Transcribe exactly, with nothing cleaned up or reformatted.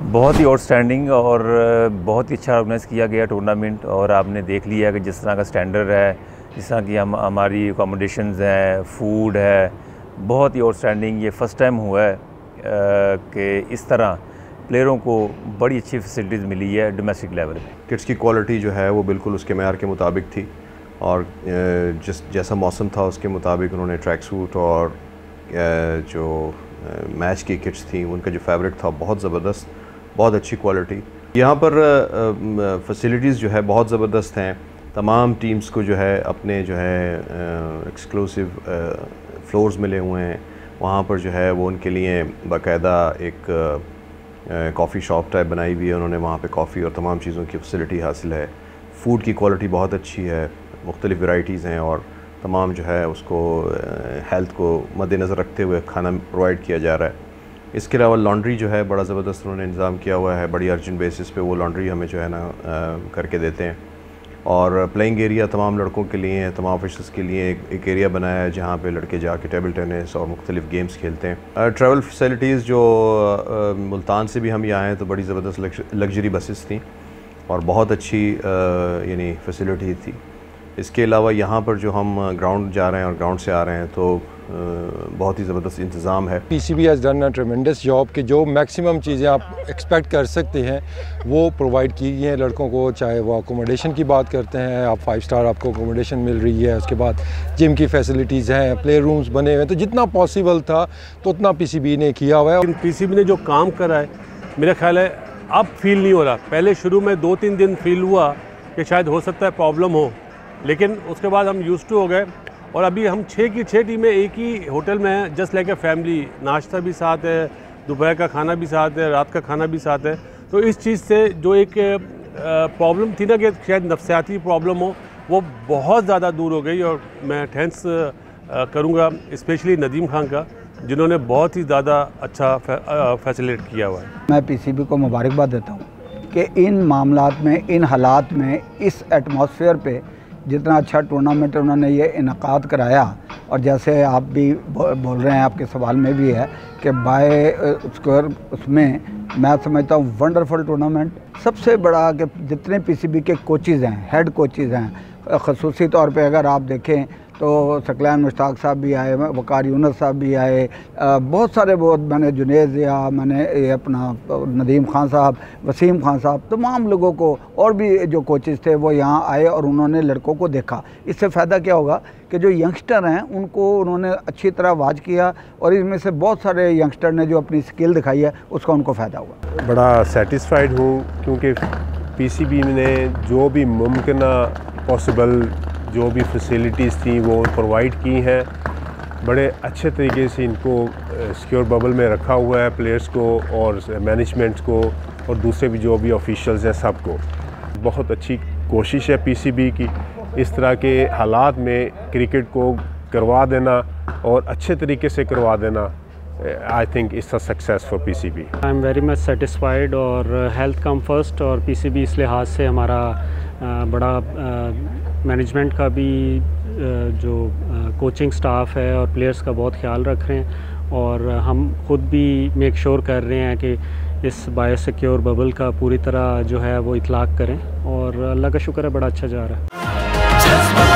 बहुत ही आउटस्टैंडिंग और बहुत ही अच्छा ऑर्गेनाइज़ किया गया टूर्नामेंट। और आपने देख लिया कि जिस तरह का स्टैंडर्ड है, जिस तरह की हम हमारी अकोमोडेशंस हैं, फूड है, बहुत ही आउटस्टैंडिंग। ये फ़र्स्ट टाइम हुआ है कि इस तरह प्लेयरों को बड़ी अच्छी फैसिलिटीज़ मिली है डोमेस्टिक लेवल पे। किट्स की क्वालिटी जो है वो बिल्कुल उसके मेयार के मुताबिक थी और जिस जैसा मौसम था उसके मुताबिक उन्होंने ट्रैक सूट और जो मैच की किट्स थी उनका जो फैब्रिक था बहुत ज़बरदस्त, बहुत अच्छी क्वालिटी। यहाँ पर फैसिलिटीज़ जो है बहुत ज़बरदस्त हैं। तमाम टीम्स को जो है अपने जो है एक्सक्लूसिव फ्लोर्स मिले हुए हैं। वहाँ पर जो है वो उनके लिए बाकायदा एक कॉफ़ी शॉप टाइप बनाई हुई है उन्होंने। वहाँ पे कॉफ़ी और तमाम चीज़ों की फैसिलिटी हासिल है। फ़ूड की क्वालिटी बहुत अच्छी है, मुख्तलिफ़ वैरायटीज़ हैं और तमाम जो है उसको हेल्थ को मद्देनज़र रखते हुए खाना प्रोवाइड किया जा रहा है। इसके अलावा लॉन्ड्री जो है बड़ा ज़बरदस्त उन्होंने इंतज़ाम किया हुआ है। बड़ी अर्जेंट बेसिस पे वो लॉन्ड्री हमें जो है ना करके देते हैं। और प्लेइंग एरिया तमाम लड़कों के लिए है, तमाम ऑफिसर्स के लिए एक, एक एरिया बनाया है जहाँ पे लड़के जाके टेबल टेनिस और मुख्तलिफ़ गेम्स खेलते हैं। ट्रैवल फैसिलिटीज़ जो आ, मुल्तान से भी हम यहाँ आए तो बड़ी ज़बरदस्त लग्जरी बसेस थी और बहुत अच्छी यानी फैसिलिटी थी। इसके अलावा यहाँ पर जो हम ग्राउंड जा रहे हैं और ग्राउंड से आ रहे हैं तो बहुत ही ज़बरदस्त इंतज़ाम है। PCB has done a tremendous job कि जो मैक्सिमम चीज़ें आप एक्सपेक्ट कर सकते हैं वो प्रोवाइड की गई हैं लड़कों को। चाहे वो अकोमोडेशन की बात करते हैं, आप फाइव स्टार आपको अकोमोडेशन मिल रही है। उसके बाद जिम की फैसिलिटीज़ हैं, प्ले रूम्स बने हुए हैं। तो जितना पॉसिबल था तो उतना पीसीबी ने किया हुआ है। पीसीबी ने जो काम करा है मेरा ख्याल है अब फील नहीं हो रहा। पहले शुरू में दो तीन दिन फील हुआ कि शायद हो सकता है प्रॉब्लम हो, लेकिन उसके बाद हम यूज्ड टू हो गए। और अभी हम छः की छः टीमें एक ही होटल में हैं, जस्ट लाइक ए फैमिली। नाश्ता भी साथ है, दोपहर का खाना भी साथ है, रात का खाना भी साथ है। तो इस चीज़ से जो एक प्रॉब्लम थी ना कि शायद नफ्सियाती प्रॉब्लम हो, वो बहुत ज़्यादा दूर हो गई। और मैं थैंक्स करूँगा स्पेशली नदीम खान का, जिन्होंने बहुत ही ज़्यादा अच्छा फैसिलिटेट किया हुआ है। मैं पीसीबी को मुबारकबाद देता हूँ कि इन मामलात में, इन हालात में, इस एटमॉस्फेयर पे जितना अच्छा टूर्नामेंट उन्होंने ये इनकाद कराया। और जैसे आप भी बोल रहे हैं, आपके सवाल में भी है कि बाय स्क्वायर उसमें मैं समझता हूँ वंडरफुल टूर्नामेंट। सबसे बड़ा कि जितने पीसीबी के कोचेज़ हैं, हेड कोचेज़ हैं, ख़ुसूसी तौर पे अगर आप देखें तो सकलैन मुश्ताक साहब भी आए, वकार यूनुस साहब भी आए, बहुत सारे बहुत मैंने जुनेद या मैंने ये अपना नदीम खान साहब, वसीम खान साहब, तमाम लोगों को और भी जो कोचेज़ थे वो यहाँ आए और उन्होंने लड़कों को देखा। इससे फ़ायदा क्या होगा कि जो यंगस्टर हैं उनको उन्होंने अच्छी तरह वाच किया और इसमें से बहुत सारे यंगस्टर ने जो अपनी स्किल दिखाई है उसका उनको फ़ायदा हुआ। बड़ा सेटिस्फाइड हूँ क्योंकि पीसीबी ने जो भी मुमकिन पॉसिबल जो भी फैसिलिटीज़ थी वो प्रोवाइड की हैं। बड़े अच्छे तरीके से इनको सिक्योर बबल में रखा हुआ है, प्लेयर्स को और मैनेजमेंट को और दूसरे भी जो भी ऑफिशियल्स हैं सबको। बहुत अच्छी कोशिश है पीसीबी की इस तरह के हालात में क्रिकेट को करवा देना और अच्छे तरीके से करवा देना। I think it's a success for PCB. I am very much satisfied और हेल्थ कम फर्स्ट। और पीसीबी इस लिहाज से हमारा बड़ा मैनेजमेंट का भी जो कोचिंग स्टाफ है और प्लेयर्स का बहुत ख्याल रख रहे हैं। और हम खुद भी मेक श्योर कर रहे हैं कि इस बायोसिक्योर बबल का पूरी तरह जो है वो इतलाक़ करें और अल्लाह का शुक्र है बड़ा अच्छा जा रहा है।